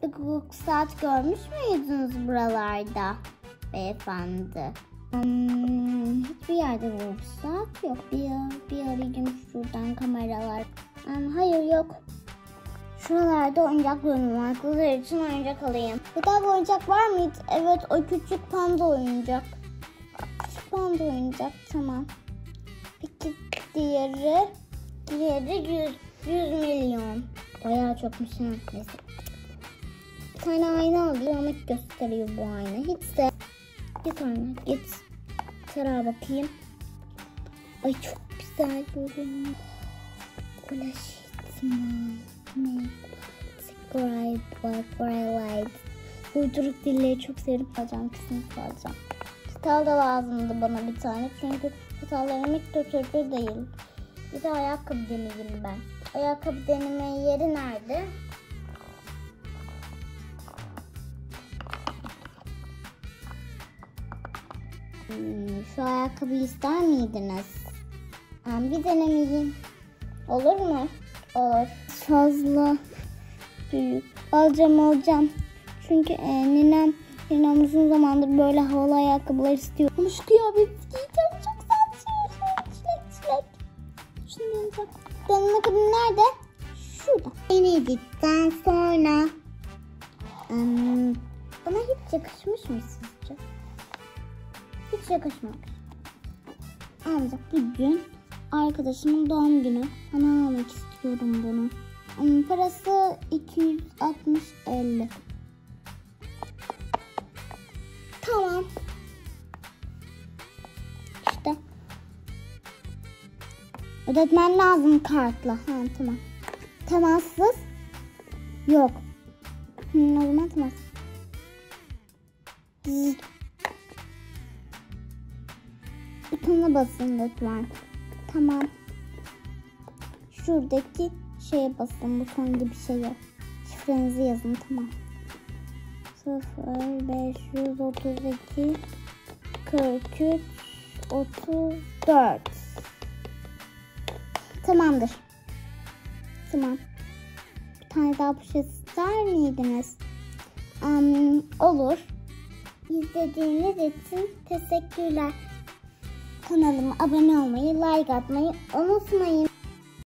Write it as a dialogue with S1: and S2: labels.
S1: bir Google saat görmüş müydünüz buralarda beyefendi? Hiçbir yerde Google saat yok. Bir arayayım şuradan kameralar. Hayır yok. Şuralarda oyuncak bölümü var. Kızlar için oyuncak alayım. Güzel bir oyuncak var mıydı? Evet, o küçük panda oyuncak. Küçük panda oyuncak, tamam. Peki diğeri 100 milyon. Bayağı çokmuş. Neyse. Bir tane ayna alıyor. Ama gösteriyor bu ayna. Hiç de. Git ayna git. Tara bakayım. Ay çok güzel görünüyor. Uyduruk dilleri çok sevip alacağım, kesinlikle alacağım. Çatal da lazımdı bana bir tane, çünkü çatallarım hiç götürdü değil. Bir de ayakkabı deneyeyim ben. Ayakkabı deneme yeri nerede? Şu ayakkabıyı ister miydiniz? Bir denemeyeyim. Olur mu? Olur. Fazla büyük. Alacağım. Çünkü ninem uzun zamandır böyle havalı ayakkabılar istiyor. Ama şu kıyafet giyeceğim. Çok saçma. Çilek. Deneme kabini nerede? Şurada. Denedikten sonra bana hiç yakışmış mı sizce? Hiç yakışmamış. Ancak bugün arkadaşımın doğum günü. Bana almak istiyorum bunu. Parası 260-50. Tamam. İşte. Ödetmen lazım kartla. Tamam. Temassız. Yok. O zaman temas. Butona basın lütfen. Tamam. Şuradaki şeye basın. Buton gibi şey yok. Şifrenizi yazın, tamam. 0532 43 34. Tamamdır. Tamam. Bir tane daha poşet ister miydiniz? Olur. İzlediğiniz için teşekkürler. Kanalıma abone olmayı, like atmayı unutmayın.